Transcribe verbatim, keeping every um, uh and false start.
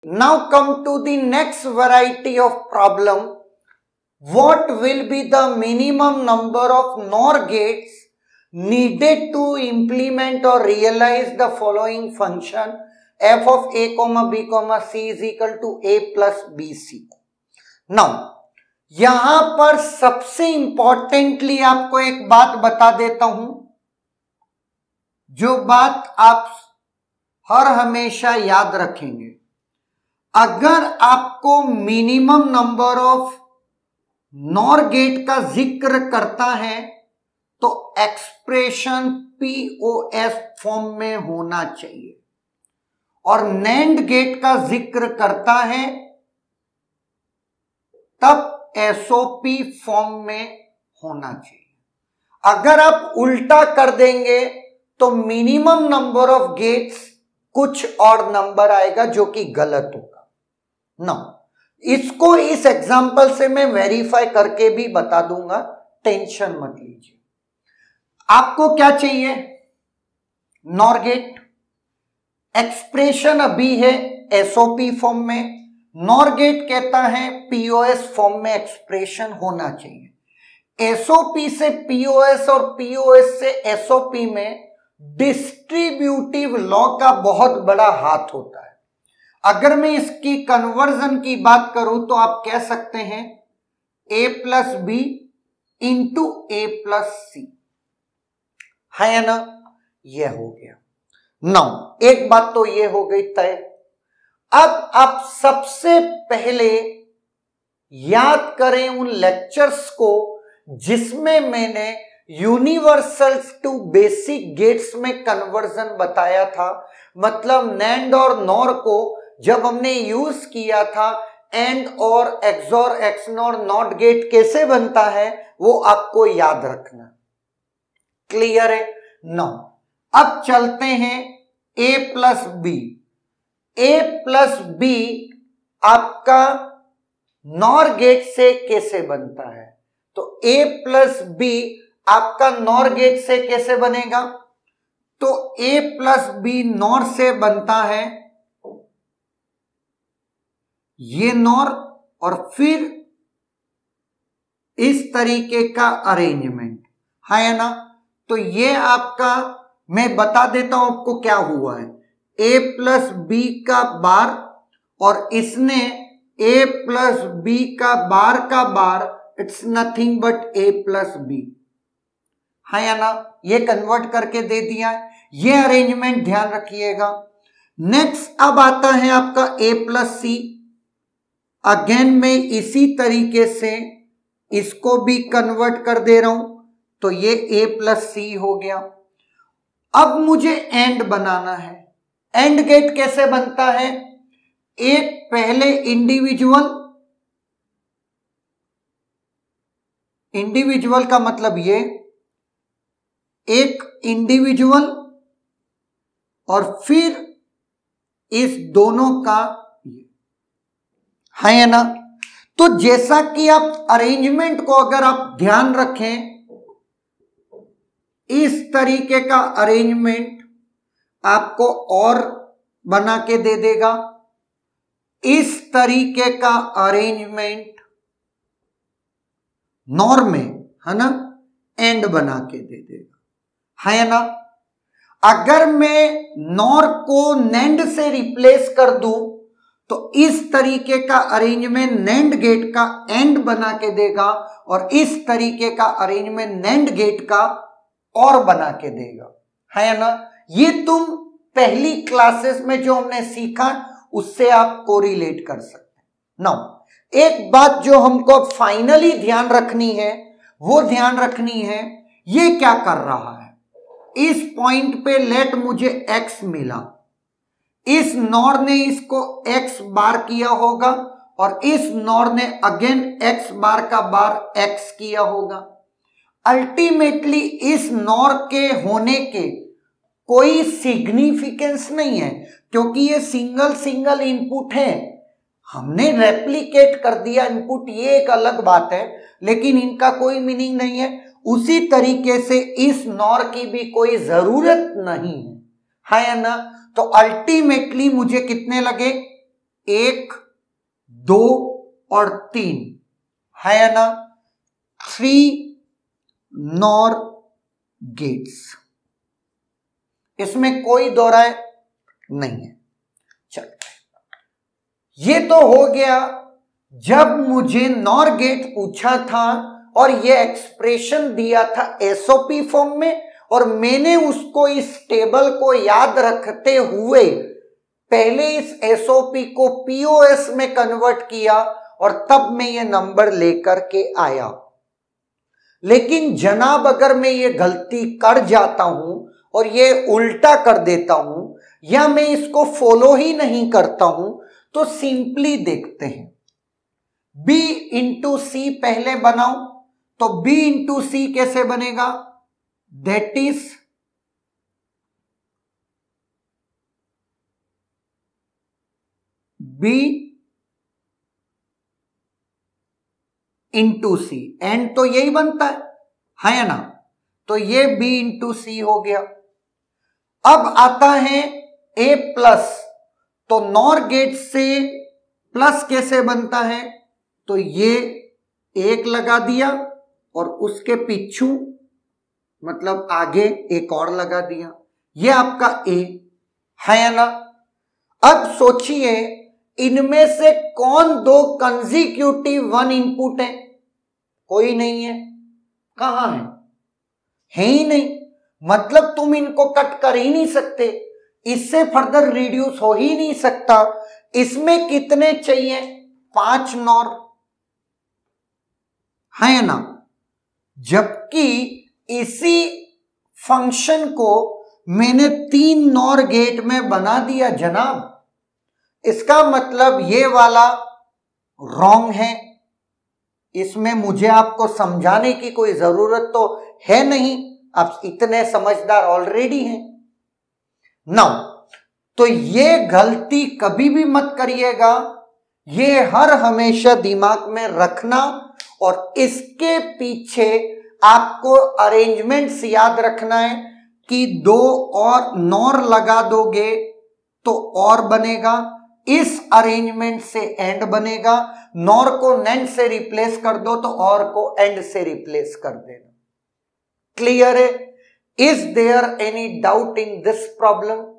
now come to the next variety of problem. What will be the minimum number of NOR gates needed to implement or realize the following function f of a comma b comma c is equal to a plus bc? Now यहां पर सबसे importantly आपको एक बात बता देता हूं, जो बात आप हर हमेशा याद रखेंगे। अगर आपको minimum number of NOR gate का जिक्र करता है तो एक्सप्रेशन पीओएस फॉर्म में होना चाहिए, और नैंड गेट का जिक्र करता है तब एसओपी फॉर्म में होना चाहिए। अगर आप उल्टा कर देंगे तो मिनिमम नंबर ऑफ गेट्स कुछ और नंबर आएगा जो कि गलत होगा। ना, इसको इस एग्जांपल से मैं वेरीफाई करके भी बता दूंगा, टेंशन मत लीजिए। आपको क्या चाहिए? Nor gate. एक्सप्रेशन अभी है एसओपी फॉर्म में, नॉर गेट कहता है पीओएस फॉर्म में एक्सप्रेशन होना चाहिए। एसओपी से पीओएस और पीओएस से एसओपी में डिस्ट्रीब्यूटिव लॉ का बहुत बड़ा हाथ होता है। अगर मैं इसकी कन्वर्जन की बात करूं तो आप कह सकते हैं A plus B into A plus C, है ना? यह हो गया। नाउ एक बात तो यह हो गई तय। अब आप सबसे पहले याद करें उन लेक्चर्स को जिसमें मैंने यूनिवर्सल्स टू बेसिक गेट्स में कन्वर्जन बताया था। मतलब नैंड और नॉर को जब हमने यूज किया था, एंड और एक्सॉर एक्सनॉर नॉट गेट कैसे बनता है वो आपको याद रखना। क्लियर है? नो, अब चलते हैं A plus B. A plus B आपका नॉर गेट से कैसे बनता है? तो ए प्लस बी आपका नॉर गेट से कैसे बनेगा? तो ए प्लस बी नॉर से बनता है ये नॉर, और फिर इस तरीके का अरेंजमेंट, है ना? तो ये आपका, मैं बता देता हूं आपको क्या हुआ है। ए प्लस बी का बार और इसने ए प्लस बी का बार का bar, it's nothing but A plus B, है या ना? ये कन्वर्ट करके दे दिया है। ये अरेंजमेंट ध्यान रखिएगा। नेक्स्ट अब आता है आपका ए प्लस सी। अगेन मैं इसी तरीके से इसको भी कन्वर्ट कर दे रहा हूं, तो ये ए प्लस सी हो गया। अब मुझे एंड बनाना है। एंड गेट कैसे बनता है? एक पहले इंडिविजुअल, इंडिविजुअल का मतलब ये एक इंडिविजुअल और फिर इस दोनों का ये, है ना? तो जैसा कि आप अरेंजमेंट को अगर आप ध्यान रखें, इस तरीके का अरेंजमेंट आपको और बना के दे देगा। इस तरीके का अरेंजमेंट नॉर में, है ना, एंड बना के दे देगा, है ना? अगर मैं नॉर को नैंड से रिप्लेस कर दूं तो इस तरीके का अरेंजमेंट नैंड गेट का एंड बना के देगा, और इस तरीके का अरेंजमेंट नैंड गेट का और बना के देगा, है ना? ये तुम पहली क्लासेस में जो हमने सीखा उससे आप कोरिलेट कर सकते हैं। नाउ एक बात जो हमको फाइनली ध्यान रखनी है, वो ध्यान रखनी है, ये क्या कर रहा है? इस पॉइंट पे लेट मुझे x मिला, इस नॉर ने इसको x बार किया होगा और इस नॉर ने अगेन x बार का बार x किया होगा। अल्टीमेटली इस नॉर के होने के कोई सिग्निफिकेंस नहीं है, क्योंकि ये सिंगल सिंगल इनपुट है। हमने रेप्लिकेट कर दिया इनपुट, ये एक अलग बात है, लेकिन इनका कोई मीनिंग नहीं है। उसी तरीके से इस नॉर की भी कोई जरूरत नहीं है, है ना? तो अल्टीमेटली मुझे कितने लगे? एक, दो और तीन है ना, थ्री नॉर गेट्स, इसमें कोई दो राय नहीं है। चल, ये तो हो गया जब मुझे नॉर गेट पूछा था और ये एक्सप्रेशन दिया था एसओपी फॉर्म में, और मैंने उसको इस टेबल को याद रखते हुए पहले इस एसओपी को पीओएस में कन्वर्ट किया और तब मैं ये नंबर लेकर के आया। लेकिन जनाब अगर मैं ये गलती कर जाता हूं और ये उल्टा कर देता हूं या मैं इसको फॉलो ही नहीं करता हूं, तो सिंपली देखते हैं। B इंटू सी पहले बनाओ, तो B इंटू सी कैसे बनेगा, that is B into C, and तो यही बनता है है ना, तो ये B इंटू सी हो गया। अब आता है A प्लस, तो नॉर गेट से प्लस कैसे बनता है, तो ये एक लगा दिया और उसके पीछू मतलब आगे एक और लगा दिया, ये आपका A है ना। अब सोचिए इनमें से कौन दो कंसेक्यूटिव वन इनपुट है, कोई नहीं है, कहां है, है ही नहीं, मतलब तुम इनको कट कर ही नहीं सकते, इससे फर्दर रिड्यूस हो ही नहीं सकता। इसमें कितने चाहिए, पांच नॉर है ना, जबकि इसी फंक्शन को मैंने तीन नॉर गेट में बना दिया जनाब। इसका मतलब ये वाला रॉन्ग है, इसमें मुझे आपको समझाने की कोई जरूरत तो है नहीं, आप इतने समझदार ऑलरेडी हैं। नाउ तो ये गलती कभी भी मत करिएगा, ये हर हमेशा दिमाग में रखना, और इसके पीछे आपको अरेंजमेंट्स याद रखना है कि दो और नॉर लगा दोगे तो और बनेगा, इस अरेंजमेंट से एंड बनेगा, नॉर को नेंड से रिप्लेस कर दो तो और को एंड से रिप्लेस कर देना। क्लियर है? Is there any doubt in this problem?